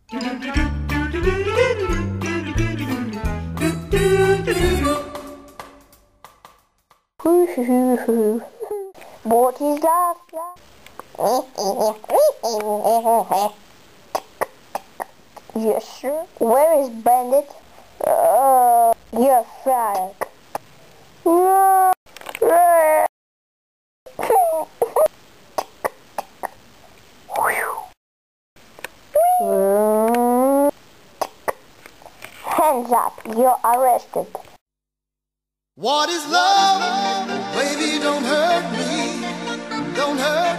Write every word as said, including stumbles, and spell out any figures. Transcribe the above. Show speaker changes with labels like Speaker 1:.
Speaker 1: What is that? Yes, sir. Where is Bandit? Uh, you're fired. No. Hands up, you're arrested.
Speaker 2: What is love? Baby, don't hurt me. Don't hurt